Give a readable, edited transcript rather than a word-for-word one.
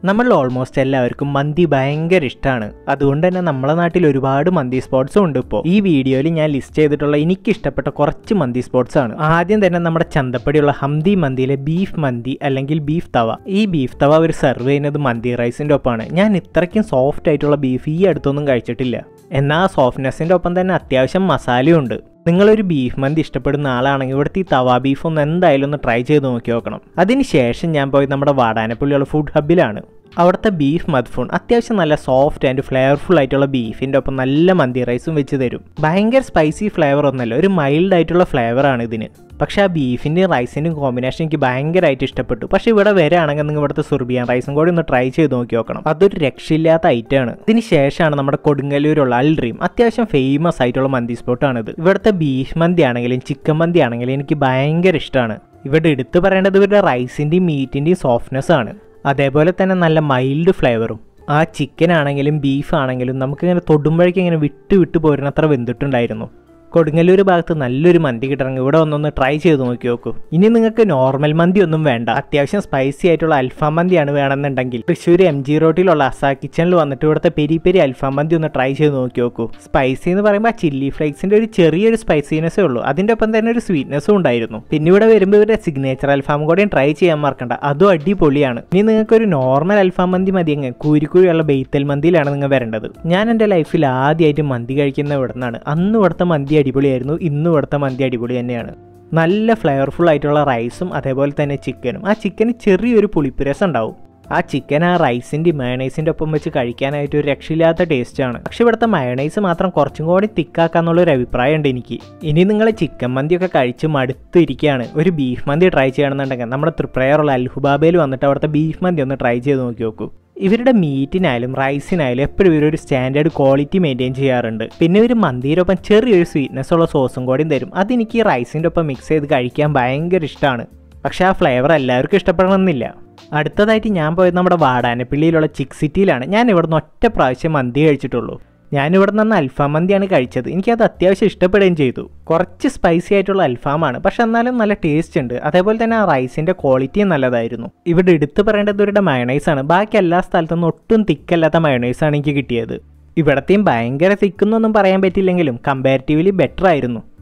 നമ്മൾ ഓൾമോസ്റ്റ് എല്ലാവർക്കും മന്തി ഭയങ്കര ഇഷ്ടമാണ്. അതുകൊണ്ട് തന്നെ നമ്മുടെ നാട്ടിൽ ഒരുപാട് മന്തി സ്പോട്ട്സും ഉണ്ട്. ഇപ്പോൾ ഈ വീഡിയോയിൽ ഞാൻ ലിസ്റ്റ് ചെയ്തിട്ടുള്ള എനിക്ക് ഇഷ്ടപ്പെട്ട കുറച്ച് മന്തി സ്പോട്ട്സ് ആണ്. ആദ്യം തന്നെ നമ്മുടെ ചന്തപ്പടിയുള്ള ഹംദി മന്തിയിലെ ബീഫ് മന്തി അല്ലെങ്കിൽ ബീഫ് തവ. ഈ ബീഫ് തവ അവർ സെർവ് ചെയ്യുന്നത് മന്തി റൈസിൻ്റെ ഒപ്പമാണ്. ഞാൻ ഇത്രയ്ക്കും സോഫ്റ്റ് ആയിട്ടുള്ള ബീഫ് ഈ അടുത്തൊന്നും കഴിച്ചിട്ടില്ല. എന്നാൽ ആ സോഫ്റ്റ്നെസ്സിൻ്റെ ഒപ്പം തന്നെ അത്യാവശ്യം മസാലയും ഉണ്ട്. നിങ്ങളൊരു ബീഫ് മന്തി ഇഷ്ടപ്പെടുന്ന ആളാണെങ്കിൽ ഇവിടുത്തെ ഈ തവ ബീഫ് ഒന്ന് എന്തായാലും ഒന്ന് ട്രൈ ചെയ്ത് നോക്കി നോക്കണം. അതിനുശേഷം ഞാൻ പോയി നമ്മുടെ വാടാനപ്പള്ളിയുള്ള ഫുഡ് ഹബ്ബിലാണ്. അവിടുത്തെ ബീഫ് മദ്ഫൂൺ അത്യാവശ്യം നല്ല സോഫ്റ്റ് ആൻഡ് ഫ്ലേവർഫുൾ ആയിട്ടുള്ള ബീഫിൻ്റെ ഒപ്പം നല്ല മന്തി റൈസും വെച്ച് തരും. ഭയങ്കര സ്പൈസി ഫ്ലേവർ ഒന്നല്ല, ഒരു മൈൽഡ് ആയിട്ടുള്ള ഫ്ലേവറാണ് ഇതിന്. പക്ഷേ ആ ബീഫിൻ്റെയും റൈസിൻ്റെയും കോമ്പിനേഷൻ എനിക്ക് ഭയങ്കരമായിട്ട് ഇഷ്ടപ്പെട്ടു. പക്ഷേ ഇവിടെ വരികയാണെങ്കിൽ നിങ്ങൾ ഇവിടുത്തെ സുർബിയാൻ റൈസും കൂടി ഒന്ന് ട്രൈ ചെയ്ത് നോക്കി നോക്കണം. അതൊരു രക്ഷയില്ലാത്ത ഐറ്റമാണ്. ഇതിന് ശേഷമാണ് നമ്മുടെ കൊടുങ്ങല്ലൂരുള്ള റീം. അത്യാവശ്യം ഫേമസ് ആയിട്ടുള്ള മന്തി സ്പോട്ടാണിത്. ഇവിടുത്തെ ബീഫ് മന്തി ആണെങ്കിലും ചിക്കൻ മന്തി ആണെങ്കിലും എനിക്ക് ഭയങ്കര ഇഷ്ടമാണ്. ഇവിടെ എടുത്തു പറയേണ്ടത് ഇവരുടെ റൈസിൻ്റെയും മീറ്റിൻ്റെയും സോഫ്റ്റ്നെസ് ആണ്. അതേപോലെ തന്നെ നല്ല മൈൽഡ് ഫ്ലേവറും. ആ ചിക്കൻ ആണെങ്കിലും ബീഫ് ആണെങ്കിലും നമുക്കിങ്ങനെ തൊടുമ്പോഴേക്കും ഇങ്ങനെ വിട്ട് പോരുന്നത്ര വെന്തിട്ടുണ്ടായിരുന്നു. കൊടുങ്ങല്ലൂർ ഭാഗത്ത് നല്ലൊരു മന്തി കിട്ടണമെങ്കിൽ ഇവിടെ ഒന്നൊന്ന് ട്രൈ ചെയ്ത് നോക്കി നോക്കൂ. ഇനി നിങ്ങൾക്ക് നോർമൽ മന്തി ഒന്നും വേണ്ട, അത്യാവശ്യം സ്പൈസി ആയിട്ടുള്ള അൽഫാം മന്തിയാണ് വേണമെന്നുണ്ടെങ്കിൽ തൃശ്ശൂർ MG റോഡിലുള്ള അസാ കിച്ചണിൽ വന്നിട്ട് ഇവിടുത്തെ പെരി അൽഫാം മന്തി ഒന്ന് ട്രൈ ചെയ്ത് നോക്കി നോക്കൂ. സ്പൈസി എന്ന് പറയുമ്പോൾ ആ ചില്ലി ഫ്ലേക്സിൻ്റെ ഒരു ചെറിയൊരു സ്പൈസിനെസ്സേ ഉള്ളൂ. അതിൻ്റെ ഒപ്പം തന്നെ ഒരു സ്വീറ്റ്നെസ്സും ഉണ്ടായിരുന്നു. പിന്നെ ഇവിടെ വരുമ്പോൾ ഇവരുടെ സിഗ്നേച്ചർ അൽഫാം കൂടെയും ട്രൈ ചെയ്യാൻ മറക്കണ്ട, അതും അടിപൊളിയാണ്. ഇനി നിങ്ങൾക്കൊരു നോർമൽ അൽഫാം മന്തി മതിയെങ്കിൽ കൂരിക്കുഴിയുള്ള ബെയ്ത്തൽ മന്തിയിലാണ് നിങ്ങൾ വരേണ്ടത്. ഞാൻ എൻ്റെ ലൈഫിൽ ആദ്യമായിട്ട് മന്തി കഴിക്കുന്ന ഇവിടെ നിന്നാണ്. അന്ന് ഇവിടുത്തെ മന്തി അടിപൊളിയായിരുന്നു, ഇന്നും ഇവിടുത്തെ മന്തി അടിപൊളി തന്നെയാണ്. നല്ല ഫ്ലേവർഫുൾ ആയിട്ടുള്ള റൈസും അതേപോലെ തന്നെ ചിക്കനും. ആ ചിക്കന് ചെറിയൊരു പുളിപ്പുരസം ഉണ്ടാവും. ആ ചിക്കൻ ആ റൈസിൻ്റെ മയണൈസിൻ്റെ ഒപ്പം വെച്ച് കഴിക്കാനായിട്ട് ഒരു രക്ഷയില്ലാത്ത ടേസ്റ്റാണ്. പക്ഷെ ഇവിടുത്തെ മയണൈസ് മാത്രം കുറച്ചും കൂടി തിക്കാക്കാന്നുള്ളൊരു അഭിപ്രായം ഉണ്ട് എനിക്ക്. ഇനി നിങ്ങൾ ചിക്കൻ മന്തിയൊക്കെ കഴിച്ച് മടുത്തിരിക്കുകയാണ്, ഒരു ബീഫ് മന്തി ട്രൈ ചെയ്യണമെന്നുണ്ടെങ്കിൽ നമ്മുടെ ത്രിപ്രയറുള്ള ഹുബാബയിൽ വന്നിട്ട് അവിടുത്തെ ബീഫ് മന്തി ഒന്ന് ട്രൈ ചെയ്ത് നോക്കി നോക്കൂ. ഇവരുടെ മീറ്റിനായാലും റൈസിനായാലും എപ്പോഴും ഇവരൊരു സ്റ്റാൻഡേർഡ് ക്വാളിറ്റി മെയിൻറ്റെയിൻ ചെയ്യാറുണ്ട്. പിന്നെ ഒരു മന്തിയിലൊപ്പം ചെറിയൊരു സ്വീറ്റ്നെസ് ഉള്ള സോസും കൂടിയും തരും. അതെനിക്ക് ഈ റൈസിൻ്റെ ഒപ്പം മിക്സ് ചെയ്ത് കഴിക്കാൻ ഭയങ്കര ഇഷ്ടമാണ്. പക്ഷേ ആ ഫ്ലേവർ എല്ലാവർക്കും ഇഷ്ടപ്പെടണമെന്നില്ല. അടുത്തതായിട്ട് ഞാൻ പോയത് നമ്മുടെ വാടാനപ്പള്ളിയിലുള്ള ചിക്ക് സിറ്റിയിലാണ്. ഞാൻ ഇവിടെ നിന്ന് ഒറ്റ പ്രാവശ്യം മന്തി കഴിച്ചിട്ടുള്ളൂ. ഞാനിവിടെ നിന്ന് അൽഫാം മന്തിയാണ് കഴിച്ചത്. എനിക്കത് അത്യാവശ്യം ഇഷ്ടപ്പെടുകയും ചെയ്തു. കുറച്ച് സ്പൈസി ആയിട്ടുള്ള അൽഫാമാണ്, പക്ഷെ എന്നാലും നല്ല ടേസ്റ്റ് ഉണ്ട്. അതേപോലെ തന്നെ ആ റൈസിൻ്റെ ക്വാളിറ്റിയും നല്ലതായിരുന്നു. ഇവിടെ എടുത്തു പറയേണ്ടത് ഇവരുടെ മയണൈസാണ്. ബാക്കി എല്ലാ സ്ഥലത്തുനിന്നും ഒട്ടും തിക്കല്ലാത്ത മയണൈസാണ് എനിക്ക് കിട്ടിയത്. ഇവിടത്തെയും ഭയങ്കര തിക്കുന്നൊന്നും പറയാൻ പറ്റില്ലെങ്കിലും കമ്പാരിറ്റീവ്ലി ബെറ്റർ ആയിരുന്നു.